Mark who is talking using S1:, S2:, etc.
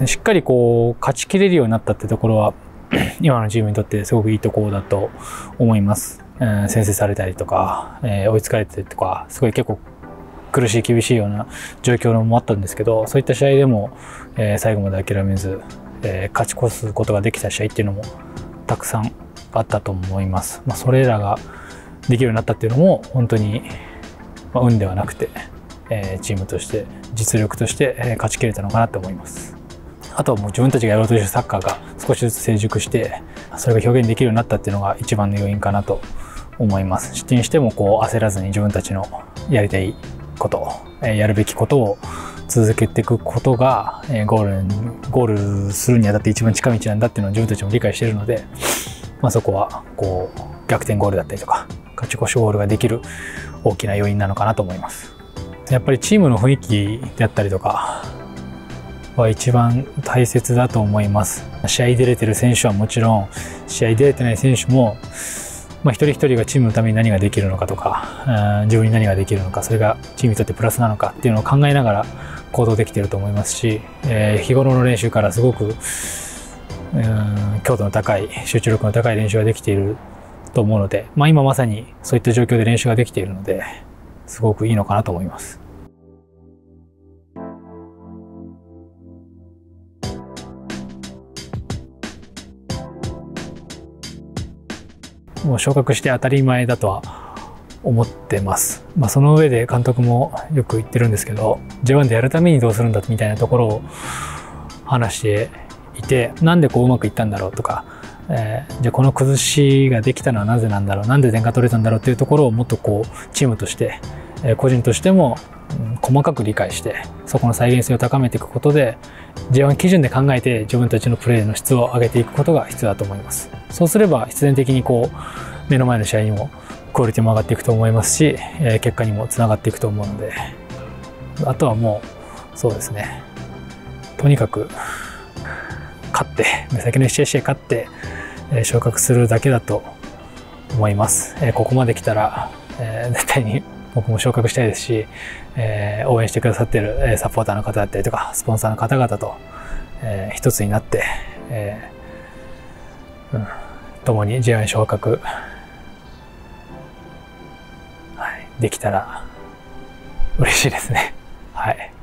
S1: しっかりこう勝ちきれるようになったってところは今のチームにとってすごくいいところだと思います。先制されたりとか、追いつかれたりとか、すごい結構苦しい厳しいような状況もあったんですけど、そういった試合でも、最後まで諦めず、勝ち越すことができた試合っていうのもたくさんあったと思います。それらができるようになったっていうのも本当に、運ではなくて、チームとして実力として、勝ち切れたのかなと思います。あとはもう自分たちがやろうとしてるサッカーが少しずつ成熟して、それが表現できるようになったっていうのが一番の要因かなと思います。失点してもこう焦らずに自分たちのやりたいこと、やるべきことを続けていくことが、ゴールするにあたって一番近道なんだっていうのを自分たちも理解しているので、そこはこう逆転ゴールだったりとか勝ち越しゴールができる大きな要因なのかなと思います。やっぱりチームの雰囲気であったりとかは一番大切だと思います。試合出れてる選手はもちろん、試合出れてない選手も、一人一人がチームのために何ができるのかとか、自分に何ができるのか、それがチームにとってプラスなのかっていうのを考えながら行動できていると思いますし、日頃の練習からすごく強度の高い、集中力の高い練習ができていると思うので、今まさにそういった状況で練習ができているので、すごくいいのかなと思います。もう昇格して当たり前だとは思ってます。その上で監督もよく言ってるんですけど、J1 でやるためにどうするんだみたいなところを話していて、なんでこううまくいったんだろうとか、じゃあこの崩しができたのはなぜなんだろう、なんで点が取れたんだろうっていうところをもっとこうチームとして、個人としても細かく理解して、そこの再現性を高めていくことで J1 基準で考えて自分たちのプレーの質を上げていくことが必要だと思います。そうすれば必然的にこう目の前の試合にもクオリティも上がっていくと思いますし、結果にもつながっていくと思うので、あとはもうそうですね、とにかく勝って、目先の一試合一試合勝って、昇格するだけだと思います。ここまで来たら、絶対に僕も昇格したいですし、応援してくださっているサポーターの方だったりとかスポンサーの方々と、一つになって、共に J1 昇格、できたら嬉しいですね。はい。